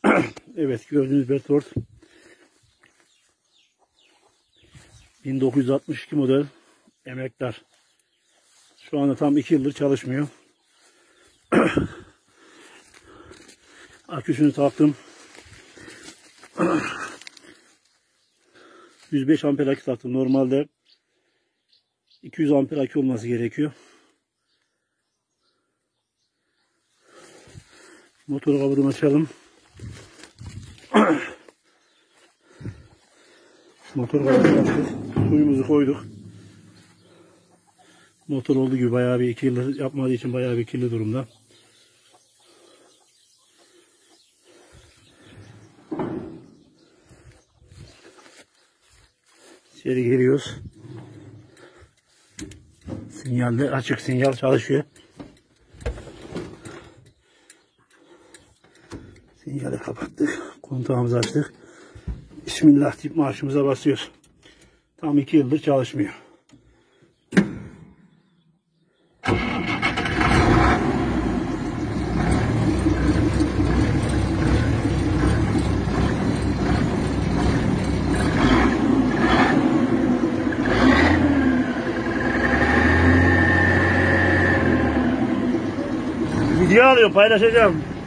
Evet, gördüğünüz Bedford 1962 model emektar. Şu anda tam 2 yıldır çalışmıyor. Aküsünü taktım. 105 amper akü taktım. Normalde 200 amper akü olması gerekiyor. Motoru kabuğunu açalım. Motor kabuğunu açtık. Suyumuzu koyduk. Motor olduğu gibi bayağı bir 2 yıldır yapmadığı için bayağı bir kirli durumda. İçeri geliyoruz. Sinyalde açık, sinyal çalışıyor. Sinyali kapattık. Kontağımızı açtık. Bismillah deyip marşımıza basıyoruz. Tam 2 yıldır çalışmıyor. Video alıyor, paylaşacağım.